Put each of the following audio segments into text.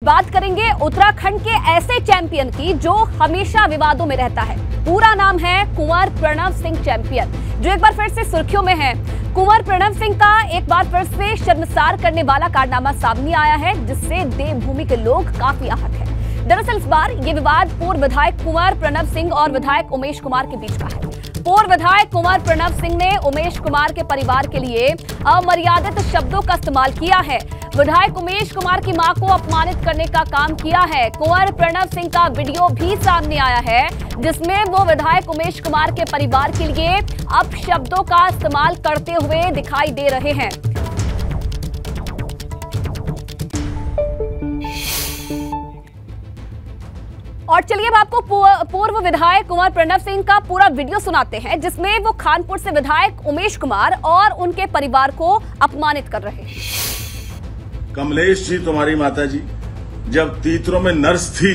बात करेंगे उत्तराखंड के ऐसे चैंपियन की जो हमेशा विवादों में रहता है। पूरा नाम है कुंवर प्रणव सिंह चैंपियन, जो एक बार फिर से सुर्खियों में है। कुंवर प्रणव सिंह का एक बार फिर से शर्मसार करने वाला कारनामा सामने आया है, जिससे देवभूमि के लोग काफी आहत हैं। दरअसल इस बार ये विवाद पूर्व विधायक कुंवर प्रणव सिंह और विधायक उमेश कुमार के बीच का है। पूर्व विधायक कुंवर प्रणव सिंह ने उमेश कुमार के परिवार के लिए अमर्यादित शब्दों का इस्तेमाल किया है। विधायक उमेश कुमार की मां को अपमानित करने का काम किया है। कुंवर प्रणव सिंह का वीडियो भी सामने आया है, जिसमें वो विधायक उमेश कुमार के परिवार के लिए अपशब्दों का इस्तेमाल करते हुए दिखाई दे रहे हैं। और चलिए अब आपको पूर्व विधायक कुंवर प्रणव सिंह का पूरा वीडियो सुनाते हैं, जिसमें वो खानपुर से विधायक उमेश कुमार और उनके परिवार को अपमानित कर रहे हैं। कमलेश जी, तुम्हारी माताजी जब तीतरों में नर्स थी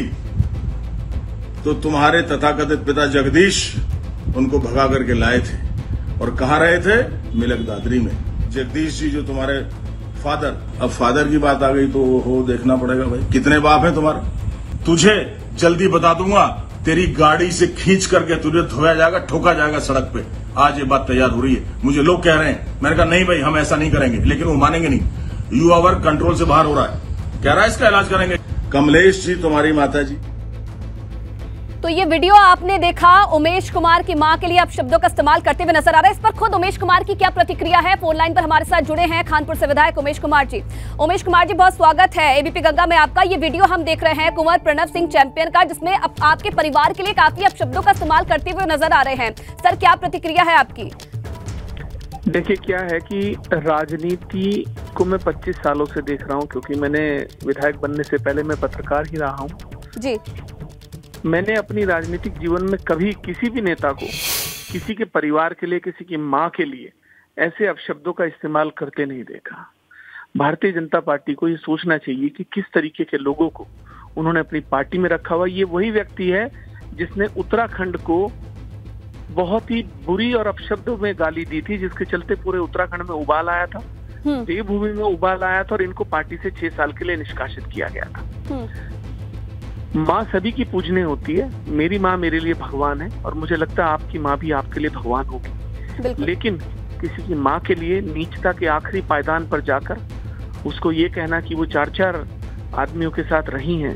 तो तुम्हारे तथाकथित पिता जगदीश उनको भगा करके लाए थे। और कहाँ रहे थे? मिलक दादरी में। जगदीश जी जो तुम्हारे फादर, अब फादर की बात आ गई तो हो देखना पड़ेगा भाई, कितने बाप हैं तुम्हारे? तुझे जल्दी बता दूंगा, तेरी गाड़ी से खींच करके तुझे धोया जाएगा, ठोका जाएगा सड़क पे। आज ये बात तैयार हो रही है। मुझे लोग कह रहे हैं, मैंने कहा नहीं भाई हम ऐसा नहीं करेंगे, लेकिन वो मानेंगे नहीं। यू आवर कंट्रोल से बाहर हो रहा है, कह रहा है इसका इलाज करेंगे। कमलेश जी, तुम्हारी माताजी। तो ये वीडियो आपने देखा, उमेश कुमार की मां के लिए अपशब्दों का इस्तेमाल करते हुए नजर आ रहा है। इस पर खुद उमेश कुमार की क्या प्रतिक्रिया है? फोन लाइन पर हमारे साथ जुड़े हैं खानपुर से विधायक उमेश कुमार जी। उमेश कुमार जी, बहुत स्वागत है एबीपी गंगा में आपका। ये वीडियो हम देख रहे हैं कुंवर प्रणव सिंह चैंपियन का, जिसमें आपके परिवार के लिए काफी अपशब्दों का इस्तेमाल करते हुए नजर आ रहे हैं। सर, क्या प्रतिक्रिया है आपकी? देखिए, क्या है कि राजनीति को मैं 25 सालों से देख रहा हूँ, क्योंकि मैंने विधायक बनने से पहले मैं पत्रकार ही रहा हूँ जी। मैंने अपनी राजनीतिक जीवन में कभी किसी भी नेता को किसी के परिवार के लिए, किसी की मां के लिए ऐसे अपशब्दों का इस्तेमाल करते नहीं देखा। भारतीय जनता पार्टी को ये सोचना चाहिए कि किस तरीके के लोगों को उन्होंने अपनी पार्टी में रखा हुआ। ये वही व्यक्ति है जिसने उत्तराखंड को बहुत ही बुरी और अपशब्दों में गाली दी थी, जिसके चलते पूरे उत्तराखंड में उबाल आया था, देवभूमि में उबाल आया था और इनको पार्टी से 6 साल के लिए निष्कासित किया गया था। माँ सभी की पूजने होती है। मेरी माँ मेरे लिए भगवान है और मुझे लगता है आपकी माँ भी आपके लिए भगवान होगी। लेकिन किसी की माँ के लिए नीचता के आखिरी पायदान पर जाकर उसको ये कहना कि वो 4-4 आदमियों के साथ रही हैं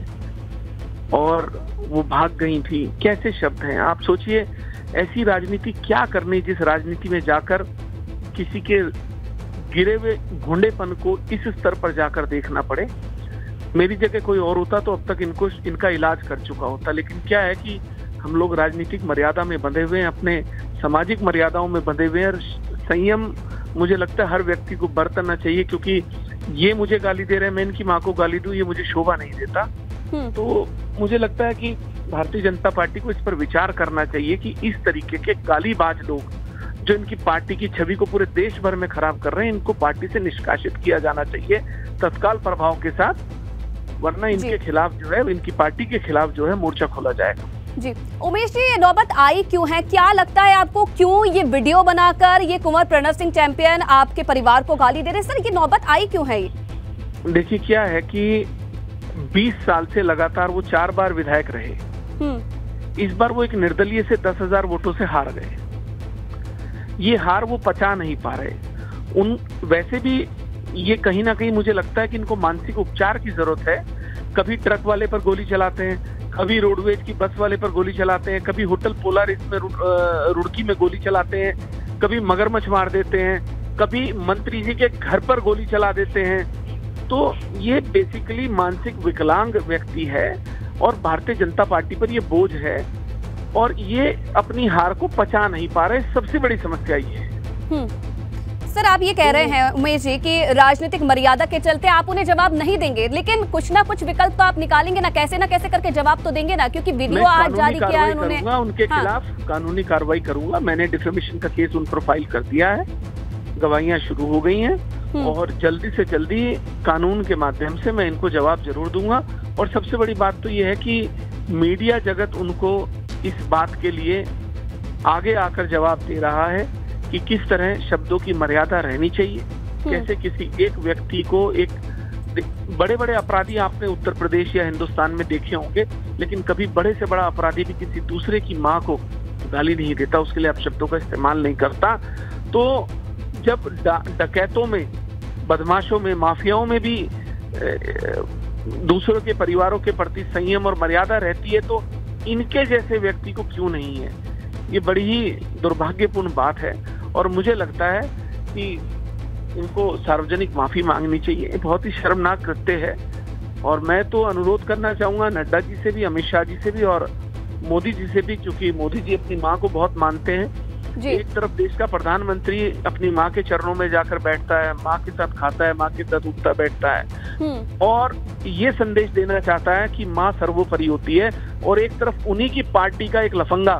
और वो भाग गई थी, कैसे शब्द हैं? आप सोचिए, ऐसी राजनीति क्या करनी जिस राजनीति में जाकर किसी के गिरे हुए घुंडेपन को इस स्तर पर जाकर देखना पड़े। मेरी जगह कोई और होता तो अब तक इनका इलाज कर चुका होता। लेकिन क्या है कि हम लोग राजनीतिक मर्यादा में बंधे हुए हैं, अपने सामाजिक मर्यादाओं में बंधे हुए हैं और संयम मुझे लगता है हर व्यक्ति को बरतना चाहिए, क्योंकि ये मुझे गाली दे रहे हैं, मैं इनकी माँ को गाली दूं, ये मुझे शोभा नहीं देता। तो मुझे लगता है कि भारतीय जनता पार्टी को इस पर विचार करना चाहिए कि इस तरीके के गालीबाज लोग जो इनकी पार्टी की छवि को पूरे देश भर में खराब कर रहे हैं, इनको पार्टी से निष्कासित किया जाना चाहिए तत्काल प्रभाव के साथ, वरना इनके खिलाफ जो है, इनकी पार्टी के खिलाफ जो है मोर्चा खोला जाएगा। जी उमेश जी, ये नौबत आई क्यों है? क्या लगता है आपको, क्यों ये वीडियो बनाकर ये कुंवर प्रणव सिंह चैंपियन आपके परिवार को गाली दे रहे? सर, ये नौबत आई क्यों है? देखिए, क्या है कि 20 साल से लगातार वो 4 बार विधायक रहे। इस बार वो एक निर्दलीय से 10,000 वोटों से हार गए। ये हार वो पचा नहीं पा रहे। वैसे भी ये कहीं ना कहीं मुझे लगता है कि इनको मानसिक उपचार की जरूरत है। कभी ट्रक वाले पर गोली चलाते हैं, कभी रोडवेज की बस वाले पर गोली चलाते हैं, कभी होटल पोलारिस में रुड़की में गोली चलाते हैं, कभी मगरमच्छ मार देते हैं, कभी मंत्री जी के घर पर गोली चला देते हैं। तो ये बेसिकली मानसिक विकलांग व्यक्ति है और भारतीय जनता पार्टी पर ये बोझ है और ये अपनी हार को पचा नहीं पा रहे। सबसे बड़ी समस्या ये है। सर, आप ये कह रहे हैं उमेश जी कि राजनीतिक मर्यादा के चलते आप उन्हें जवाब नहीं देंगे, लेकिन कुछ ना कुछ विकल्प तो आप निकालेंगे ना, कैसे ना कैसे करके जवाब तो देंगे ना, क्योंकि वीडियो आज जारी किया है उन्होंने। उनके खिलाफ कानूनी कार्रवाई करूंगा। मैंने डिफेमेशन का केस उन पर फाइल कर दिया है, गवाहियां शुरू हो गई हैं और जल्दी से जल्दी कानून के माध्यम से मैं इनको जवाब जरूर दूंगा। और सबसे बड़ी बात तो ये है कि मीडिया जगत उनको इस बात के लिए आगे आकर जवाब दे रहा है कि किस तरह शब्दों की मर्यादा रहनी चाहिए, कैसे किसी एक व्यक्ति को एक बड़े बड़े अपराधी आपने उत्तर प्रदेश या हिंदुस्तान में देखे होंगे, लेकिन कभी बड़े से बड़ा अपराधी भी किसी दूसरे की माँ को गाली नहीं देता, उसके लिए अपशब्दों का इस्तेमाल नहीं करता। तो जब डकैतों में, बदमाशों में, माफियाओं में भी दूसरों के परिवारों के प्रति संयम और मर्यादा रहती है, तो इनके जैसे व्यक्ति को क्यों नहीं है? ये बड़ी ही दुर्भाग्यपूर्ण बात है और मुझे लगता है कि इनको सार्वजनिक माफी मांगनी चाहिए। बहुत ही शर्मनाक कृत्य है और मैं तो अनुरोध करना चाहूंगा नड्डा जी से भी, अमित शाह जी से भी और मोदी जी से भी, क्योंकि मोदी जी अपनी माँ को बहुत मानते हैं। एक तरफ देश का प्रधानमंत्री अपनी माँ के चरणों में जाकर बैठता है, माँ के साथ खाता है, माँ के साथ उठता बैठता है और ये संदेश देना चाहता है कि माँ सर्वोपरि होती है। और एक तरफ उन्हीं की पार्टी का एक लफंगा,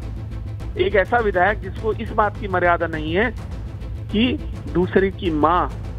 एक ऐसा विधायक जिसको इस बात की मर्यादा नहीं है कि दूसरे की माँ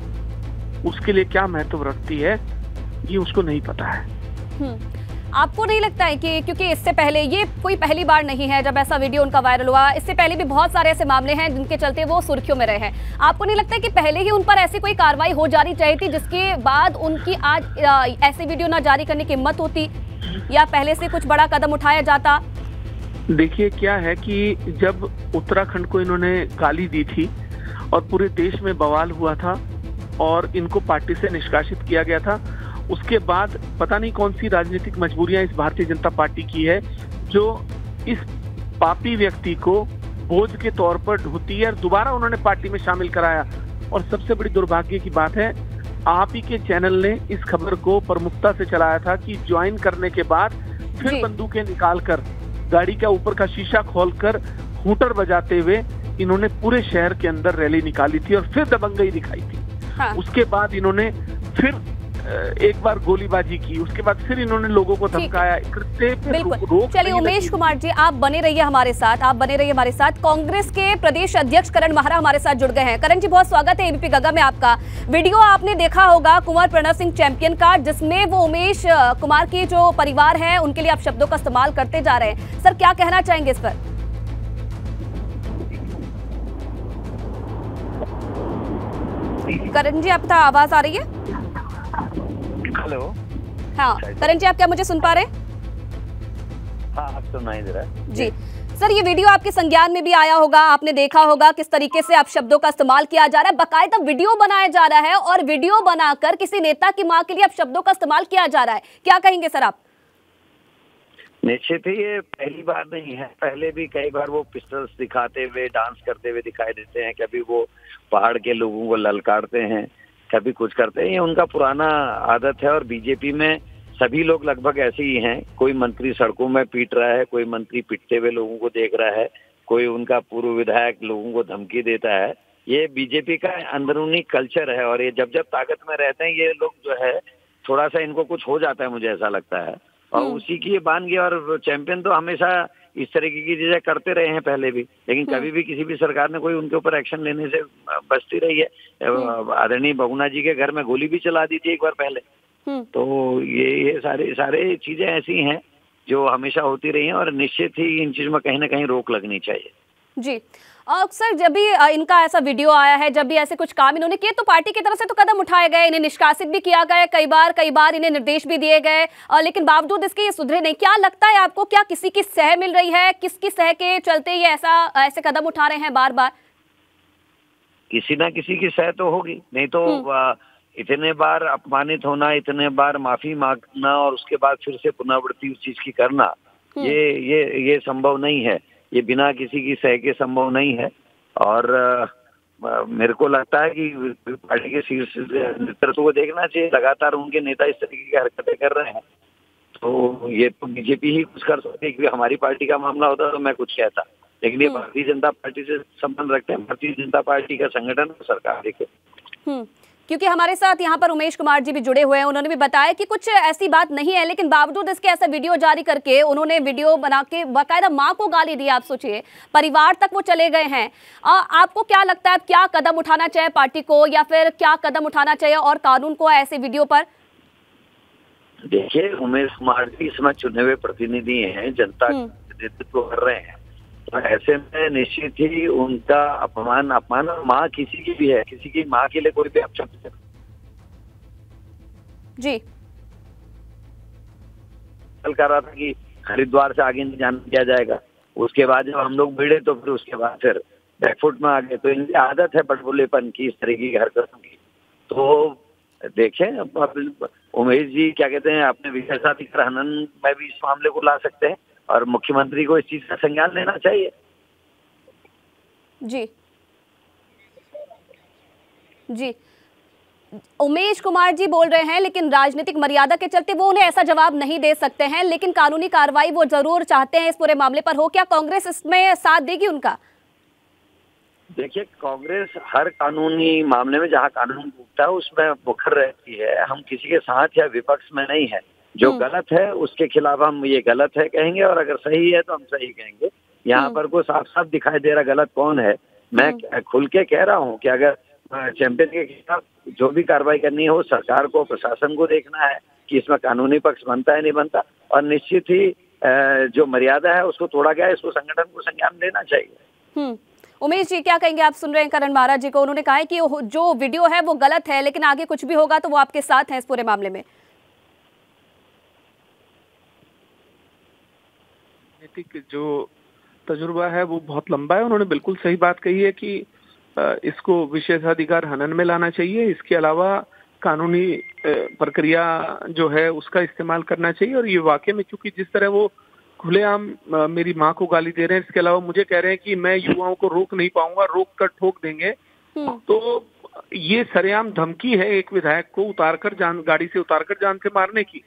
उसके लिए क्या महत्व रखती है, ये उसको नहीं पता है। आपको नहीं लगता है कि क्योंकि इससे पहले ये कोई पहली बार नहीं है जब ऐसा वीडियो उनका वायरल हुआ, इससे पहले भी बहुत सारे ऐसे मामले हैं जिनके चलते वो सुर्खियों में रहे हैं, आपको नहीं लगता है कि पहले ही उन पर ऐसी कोई कार्रवाई हो जानी चाहिए थी जिसके बाद उनकी आज ऐसे वीडियो ना जारी करने की हिम्मत होती या पहले से कुछ बड़ा कदम उठाया जाता? देखिए क्या है कि जब उत्तराखंड को इन्होंने गाली दी थी और पूरे देश में बवाल हुआ था और इनको पार्टी से निष्कासित किया गया था, उसके बाद पता नहीं कौन सी राजनीतिक मजबूरियां इस भारतीय जनता पार्टी की है जो इस पापी व्यक्ति को बोझ के तौर पर ढूंढती है और दोबारा उन्होंने पार्टी में शामिल कराया। और सबसे बड़ी दुर्भाग्य की बात है, आप ही के चैनल ने इस खबर को प्रमुखता से चलाया था कि ज्वाइन करने के बाद फिर बंदूकें निकालकर गाड़ी का ऊपर का शीशा खोलकर हूटर बजाते हुए इन्होंने पूरे शहर के अंदर रैली निकाली थी और फिर दबंगई दिखाई थी। उसके बाद इन्होंने फिर एक बार गोलीबाजी की, उसके बाद फिर इन्होंने लोगों को धमकाया। बिल्कुल, चलिए उमेश कुमार जी आप बने रहिए हमारे साथ। कांग्रेस के प्रदेश अध्यक्ष करण माहरा हमारे साथ जुड़ गए हैं। करण जी बहुत स्वागत है एबीपी गगा में आपका। वीडियो आपने देखा होगा कुंवर प्रणव सिंह चैंपियन का, जिसमें वो उमेश कुमार की जो परिवार है उनके लिए आप शब्दों का इस्तेमाल करते जा रहे हैं। सर क्या कहना चाहेंगे इस पर? करण जी आपका आवाज आ रही है? हेलो। हाँ करण जी आप क्या मुझे सुन पा रहे हैं? हाँ आप सुनाई दे रहा है जी। सर ये वीडियो आपके संज्ञान में भी आया होगा, आपने देखा होगा किस तरीके से आप शब्दों का इस्तेमाल किया जा रहा है, बाकायदा वीडियो बनाया जा रहा है और वीडियो बनाकर किसी नेता की मां के लिए आप शब्दों का इस्तेमाल किया जा रहा है, क्या कहेंगे सर आप? निश्चित ही ये पहली बार नहीं है, पहले भी कई बार वो पिस्टल्स दिखाते हुए डांस करते हुए दिखाई देते हैं, कभी वो पहाड़ के लोगों को ललकारते हैं, कभी कुछ करते हैं। ये उनका पुराना आदत है और बीजेपी में सभी लोग लगभग ऐसे ही हैं। कोई मंत्री सड़कों में पीट रहा है, कोई मंत्री पिटते हुए लोगों को देख रहा है, कोई उनका पूर्व विधायक लोगों को धमकी देता है। ये बीजेपी का अंदरूनी कल्चर है और ये जब जब ताकत में रहते हैं ये लोग जो है थोड़ा सा इनको कुछ हो जाता है, मुझे ऐसा लगता है, और उसी की ये बान गया। और चैंपियन तो हमेशा इस तरीके की चीजें करते रहे हैं पहले भी, लेकिन कभी भी किसी भी सरकार ने कोई उनके ऊपर एक्शन लेने से बचती रही है। आदरणीय बहुगुणा जी के घर में गोली भी चला दी थी एक बार पहले। तो ये सारे चीजें ऐसी हैं जो हमेशा होती रही हैं और निश्चित ही इन चीजों में कहीं ना कहीं रोक लगनी चाहिए। जी सर, जब भी इनका ऐसा वीडियो आया है, जब भी ऐसे कुछ काम इन्होंने किए तो पार्टी की तरफ से तो कदम उठाए गए, इन्हें निष्कासित भी किया गया कई बार इन्हें निर्देश भी दिए गए, लेकिन बावजूद इसके ये सुधरे नहीं। क्या लगता है आपको, क्या किसी की सह मिल रही है? किसकी सह के चलते ये ऐसे कदम उठा रहे हैं बार बार? किसी ना किसी की सह तो होगी, नहीं तो इतने बार अपमानित होना, इतने बार माफी मांगना और उसके बाद फिर से पुनरावृत्ति उस चीज की करना, ये संभव नहीं है। ये बिना किसी की सह के संभव नहीं है। और मेरे को लगता है कि पार्टी के शीर्ष नेतृत्व को देखना चाहिए, लगातार उनके नेता इस तरीके की हरकतें कर रहे हैं तो ये तो बीजेपी ही कुछ कर सकती है। क्योंकि हमारी पार्टी का मामला होता तो मैं कुछ कहता, लेकिन ये भारतीय जनता पार्टी से संबंध रखते हैं, भारतीय जनता पार्टी का संगठन सरकार देखे। क्योंकि हमारे साथ यहाँ पर उमेश कुमार जी भी जुड़े हुए हैं, उन्होंने भी बताया कि कुछ ऐसी बात नहीं है, लेकिन बावजूद इसके ऐसा वीडियो जारी करके उन्होंने वीडियो बना के बाकायदा माँ को गाली दी। आप सोचिए, परिवार तक वो चले गए हैं। आपको क्या लगता है, क्या कदम उठाना चाहिए पार्टी को, या फिर क्या कदम उठाना चाहिए और कानून को ऐसे वीडियो पर? देखिए, उमेश कुमार जी इसमें चुने हुए प्रतिनिधि हैं, जनता का नेतृत्व कर रहे हैं, तो ऐसे में निश्चित ही उनका अपमान माँ किसी की भी है, किसी की माँ के लिए कोई भी अपशब्द जी कर रहा था कि हरिद्वार से आगे नहीं जाने दिया जाएगा। उसके बाद जब हम लोग भिड़े तो फिर उसके बाद फिर बैकफुट में आ गए। तो इनकी आदत है बटबुलेपन की, इस तरीके की हरकतों की। तो देखें अब उमेश जी क्या कहते हैं, अपने विशेषाधिकार हनन में भी इस मामले को ला सकते हैं और मुख्यमंत्री को इस चीज का संज्ञान लेना चाहिए। जी जी उमेश कुमार जी बोल रहे हैं, लेकिन राजनीतिक मर्यादा के चलते वो उन्हें ऐसा जवाब नहीं दे सकते हैं, लेकिन कानूनी कार्रवाई वो जरूर चाहते हैं इस पूरे मामले पर। हो क्या कांग्रेस इसमें साथ देगी उनका? देखिए, कांग्रेस हर कानूनी मामले में जहां कानून टूटता है उसमें मुखर रहती है। हम किसी के साथ या विपक्ष में नहीं है। जो गलत है उसके खिलाफ हम ये गलत है कहेंगे और अगर सही है तो हम सही कहेंगे। यहाँ पर कोई साफ साफ दिखाई दे रहा गलत कौन है। मैं खुल के कह रहा हूँ कि अगर चैंपियन के खिलाफ जो भी कार्रवाई करनी है वो सरकार को, प्रशासन को देखना है कि इसमें कानूनी पक्ष बनता है नहीं बनता, और निश्चित ही जो मर्यादा है उसको तोड़ा गया है, इसको संगठन को संज्ञान लेना चाहिए। उमेश जी क्या कहेंगे? आप सुन रहे हैं करण महाराज जी को, उन्होंने कहा है कि जो वीडियो है वो गलत है, लेकिन आगे कुछ भी होगा तो वो आपके साथ हैं इस पूरे मामले में। राजनीतिक जो तजुर्बा है वो बहुत लंबा है। उन्होंने बिल्कुल सही बात कही है कि इसको विशेषाधिकार हनन में लाना चाहिए। इसके अलावा कानूनी प्रक्रिया जो है उसका इस्तेमाल करना चाहिए। और ये वाकई में चूंकि जिस तरह वो खुलेआम मेरी माँ को गाली दे रहे हैं, इसके अलावा मुझे कह रहे हैं कि मैं युवाओं को रोक नहीं पाऊंगा, रोक कर ठोक देंगे, तो ये सरेआम धमकी है एक विधायक को गाड़ी से उतारकर जान से मारने की।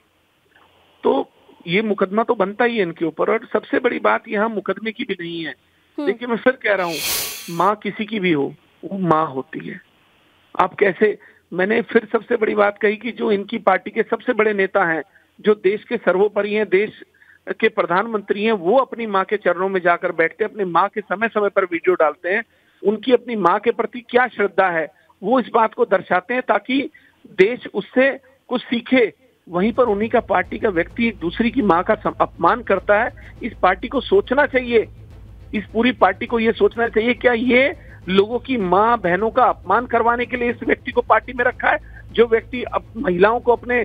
तो ये मुकदमा तो बनता ही है इनके ऊपर। और सबसे बड़ी बात यहाँ मुकदमे की भी नहीं है। देखिए, मैं फिर कह रहा हूँ, माँ किसी की भी हो वो माँ होती है। आप कैसे, मैंने फिर सबसे बड़ी बात कही कि जो इनकी पार्टी के सबसे बड़े नेता हैं, जो देश के सर्वोपरि हैं, देश के प्रधानमंत्री हैं, वो अपनी माँ के चरणों में जाकर बैठते, अपनी माँ के समय समय पर वीडियो डालते हैं। उनकी अपनी माँ के प्रति क्या श्रद्धा है वो इस बात को दर्शाते हैं, ताकि देश उससे कुछ सीखे। वहीं पर उन्हीं का पार्टी का व्यक्ति दूसरी की माँ का अपमान करता है। इस पार्टी को सोचना चाहिए, इस पूरी पार्टी को ये सोचना चाहिए, क्या ये लोगों की माँ बहनों का अपमान करवाने के लिए इस व्यक्ति को पार्टी में रखा है? जो व्यक्ति अब महिलाओं को अपने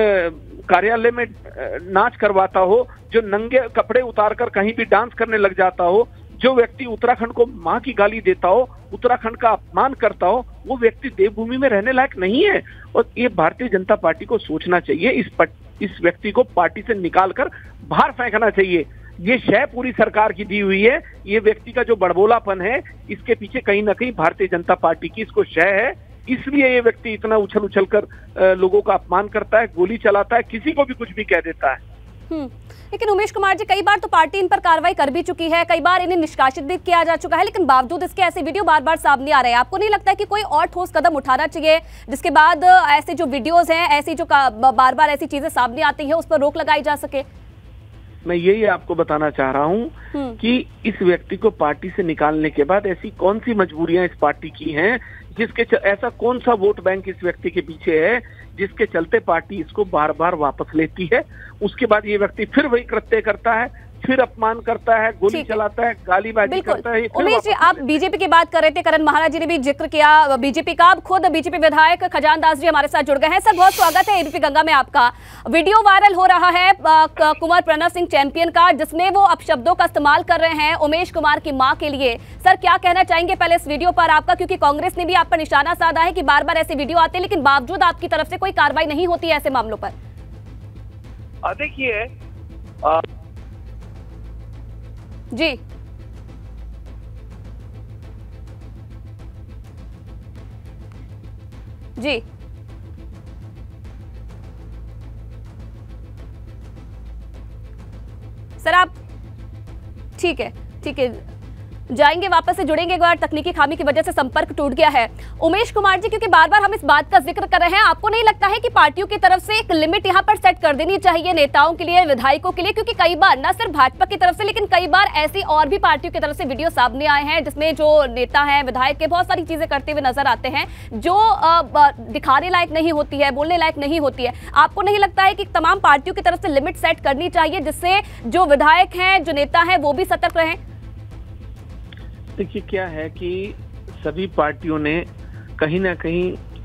कार्यालय में नाच करवाता हो, जो नंगे कपड़े उतारकर कहीं भी डांस करने लग जाता हो, जो व्यक्ति उत्तराखंड को माँ की गाली देता हो, उत्तराखंड का अपमान करता हो, वो व्यक्ति देवभूमि में रहने लायक नहीं है। और ये भारतीय जनता पार्टी को सोचना चाहिए, इस व्यक्ति को पार्टी से निकालकर बाहर फेंकना चाहिए। ये शय पूरी सरकार की दी हुई है। ये व्यक्ति का जो बड़बोलापन है, इसके पीछे कहीं ना कहीं भारतीय जनता पार्टी की इसको शय है। इसलिए ये व्यक्ति इतना उछल कर लोगों का अपमान करता है, गोली चलाता है, किसी को भी कुछ भी कह देता है। लेकिन उमेश कुमार जी, कई बार तो पार्टी इन पर कार्रवाई कर भी चुकी है, कई बार इन्हें निष्कासित भी किया जा चुका है, लेकिन बावजूद इसके ऐसे वीडियो बार बार सामने आ रहे हैं। आपको नहीं लगता है कि कोई और ठोस कदम उठाना चाहिए, जिसके बाद ऐसे जो वीडियोस हैं, ऐसी जो बार बार ऐसी चीजें सामने आती है, उस पर रोक लगाई जा सके? मैं यही आपको बताना चाह रहा हूँ कि इस व्यक्ति को पार्टी से निकालने के बाद ऐसी कौन सी मजबूरियां इस पार्टी की हैं, ऐसा कौन सा वोट बैंक इस व्यक्ति के पीछे है जिसके चलते पार्टी इसको बार बार वापस लेती है। उसके बाद ये व्यक्ति फिर वही कृत्य करता है, फिर अपमान करता है, गोली चलाता है, गालीबाजी करता है। उमेश जी, आप बीजेपी की बात कर रहे थे, करण महाराज जी ने भी जिक्र किया बीजेपी का। अब खुद बीजेपी विधायक खजान दास जी हमारे साथ जुड़ गए हैं। सर, बहुत स्वागत है एबीपी गंगा में आपका। वीडियो वायरल हो रहा है कुंवर प्रणव सिंह चैंपियन का, जिसमें वो अपशब्दों का इस्तेमाल कर रहे हैं उमेश कुमार की मां के लिए। सर, क्या कहना चाहेंगे पहले इस वीडियो पर आपका, क्योंकि कांग्रेस ने भी आप पर निशाना साधा है कि बार बार ऐसे वीडियो आते हैं, लेकिन बावजूद आपकी तरफ से कोई कार्रवाई नहीं होती है ऐसे मामलों पर। देखिए जी जी सर, आप ठीक है जाएंगे, वापस से जुड़ेंगे। एक बार तकनीकी खामी की वजह से संपर्क टूट गया है। उमेश कुमार जी, क्योंकि बार बार हम इस बात का जिक्र कर रहे हैं, आपको नहीं लगता है कि पार्टियों की तरफ से एक लिमिट यहां पर सेट कर देनी चाहिए नेताओं के लिए, विधायकों के लिए? क्योंकि कई बार न सिर्फ भाजपा की तरफ से, लेकिन कई बार ऐसी और भी पार्टियों की तरफ से वीडियो सामने आए हैं जिसमें जो नेता हैं, विधायक के बहुत सारी चीजें करते हुए नजर आते हैं जो दिखाने लायक नहीं होती है, बोलने लायक नहीं होती है। आपको नहीं लगता है कि तमाम पार्टियों की तरफ से लिमिट सेट करनी चाहिए, जिससे जो विधायक हैं, जो नेता हैं, वो भी सतर्क रहें? देखिए, क्या है कि सभी पार्टियों ने कहीं ना कहीं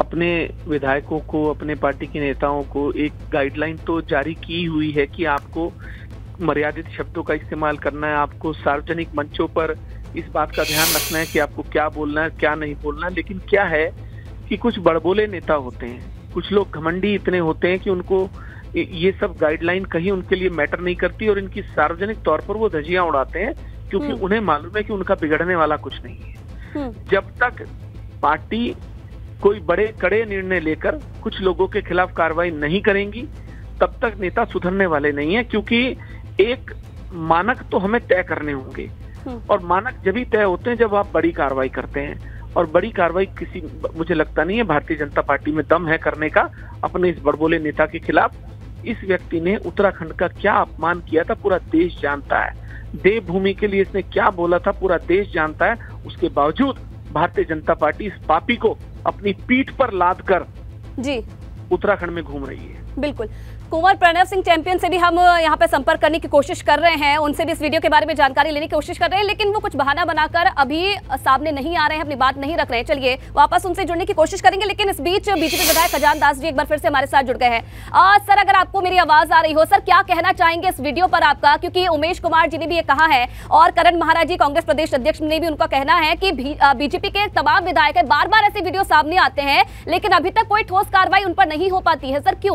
अपने विधायकों को, अपने पार्टी के नेताओं को एक गाइडलाइन तो जारी की हुई है कि आपको मर्यादित शब्दों का इस्तेमाल करना है, आपको सार्वजनिक मंचों पर इस बात का ध्यान रखना है कि आपको क्या बोलना है, क्या नहीं बोलना है। लेकिन क्या है कि कुछ बड़बोले नेता होते हैं, कुछ लोग घमंडी इतने होते हैं कि उनको ये सब गाइडलाइन कहीं उनके लिए मैटर नहीं करती और इनकी सार्वजनिक तौर पर वो धज्जियां उड़ाते हैं, क्योंकि उन्हें मालूम है कि उनका बिगड़ने वाला कुछ नहीं है। जब तक पार्टी कोई बड़े कड़े निर्णय लेकर कुछ लोगों के खिलाफ कार्रवाई नहीं करेंगी, तब तक नेता सुधरने वाले नहीं है, क्योंकि एक मानक तो हमें तय करने होंगे और मानक जब ही तय होते हैं जब आप बड़ी कार्रवाई करते हैं। और बड़ी कार्रवाई मुझे लगता नहीं है भारतीय जनता पार्टी में दम है करने का अपने इस बड़बोले नेता के खिलाफ। इस व्यक्ति ने उत्तराखंड का क्या अपमान किया था पूरा देश जानता है, देवभूमि के लिए इसने क्या बोला था पूरा देश जानता है। उसके बावजूद भारतीय जनता पार्टी इस पापी को अपनी पीठ पर लाद कर जी उत्तराखंड में घूम रही है। बिल्कुल। कुंवर प्रणव सिंह चैंपियन से भी हम यहाँ पे संपर्क करने की कोशिश कर रहे हैं, उनसे भी इस वीडियो के बारे में जानकारी लेने की कोशिश कर रहे हैं, लेकिन वो कुछ बहाना बनाकर अभी सामने नहीं आ रहे हैं, अपनी बात नहीं रख रहे हैं। चलिए वापस उनसे जुड़ने की कोशिश करेंगे, लेकिन इस बीच बीजेपी विधायक खजान दास जी एक बार फिर से हमारे साथ जुड़ गए हैं। सर, अगर आपको मेरी आवाज आ रही हो, सर क्या कहना चाहेंगे इस वीडियो पर आपका, क्योंकि उमेश कुमार जी ने भी ये कहा है और करण महाराज जी कांग्रेस प्रदेश अध्यक्ष ने भी उनका कहना है कि बीजेपी के तमाम विधायक बार बार ऐसे वीडियो सामने आते हैं लेकिन अभी तक कोई ठोस कार्रवाई उन पर नहीं हो पाती है। सर क्यों?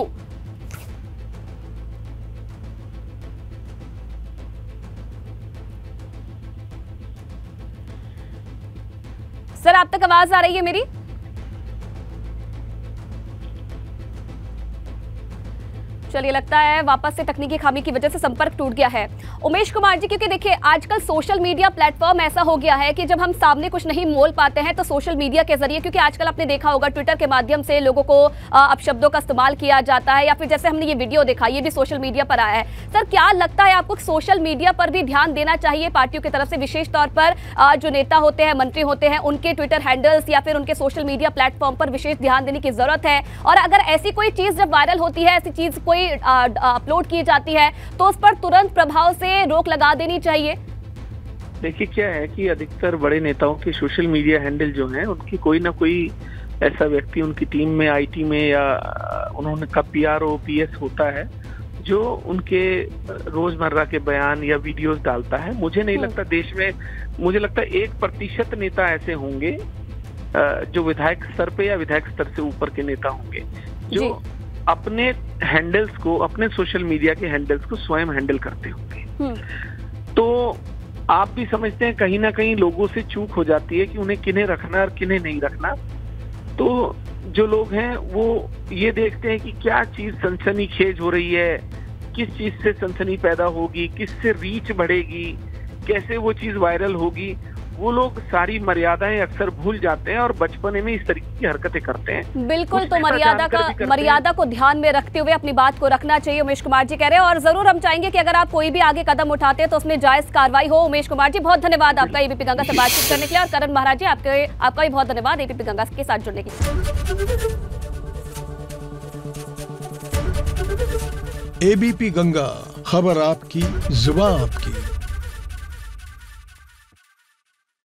सर आप तक आवाज आ रही है मेरी? चलिए लगता है वापस से तकनीकी खामी की वजह से संपर्क टूट गया है। उमेश कुमार जी, क्योंकि देखिए आजकल सोशल मीडिया प्लेटफॉर्म ऐसा हो गया है कि जब हम सामने कुछ नहीं मोल पाते हैं तो सोशल मीडिया के जरिए, क्योंकि आजकल आपने देखा होगा ट्विटर के माध्यम से लोगों को अपशब्दों का इस्तेमाल किया जाता है, या फिर जैसे हमने ये वीडियो देखा ये भी सोशल मीडिया पर आया है। सर क्या लगता है आपको सोशल मीडिया पर भी ध्यान देना चाहिए पार्टियों की तरफ से, विशेष तौर पर जो नेता होते हैं, मंत्री होते हैं, उनके ट्विटर हैंडल्स या फिर उनके सोशल मीडिया प्लेटफॉर्म पर विशेष ध्यान देने की जरूरत है? और अगर ऐसी कोई चीज जब वायरल होती है, ऐसी चीज कोई अपलोड की जाती है तो उस पर तुरंत प्रभाव से रोक लगा देनी चाहिए? देखिए क्या है कि अधिकतर बड़े नेताओं के सोशल मीडिया हैंडल जो हैं उनकी कोई ना कोई ऐसा व्यक्ति उनकी टीम में, आईटी में या उन्होंने का पीआरओ पीएस होता है जो उनके रोजमर्रा के बयान या वीडियोस डालता है। मुझे नहीं लगता देश में, मुझे लगता है 1% नेता ऐसे होंगे जो विधायक स्तर पे या विधायक स्तर से ऊपर के नेता होंगे जो अपने हैंडल्स को, अपने सोशल मीडिया के हैंडल्स को स्वयं हैंडल करते होंगे। तो आप भी समझते हैं कहीं ना कहीं लोगों से चूक हो जाती है कि उन्हें किन्हें रखना और किन्हें नहीं रखना। तो जो लोग हैं वो ये देखते हैं कि क्या चीज सनसनीखेज हो रही है, किस चीज से सनसनी पैदा होगी, किससे रीच बढ़ेगी, कैसे वो चीज वायरल होगी। वो लोग सारी मर्यादाएं अक्सर भूल जाते हैं और बचपने में इस तरीके की हरकतें करते हैं। बिल्कुल, तो मर्यादा को ध्यान में रखते हुए अपनी बात को रखना चाहिए, उमेश कुमार जी कह रहे हैं। और जरूर हम चाहेंगे कि अगर आप कोई भी आगे कदम उठाते हैं तो उसमें जायज कार्रवाई हो। उमेश कुमार जी बहुत धन्यवाद आपका एबीपी गंगा से बातचीत करने के लिए, और करण महाराज जी आपका भी बहुत धन्यवाद एबीपी गंगा के साथ जुड़ने के लिए। एबीपी गंगा, खबर आपकी, जुबान आपकी।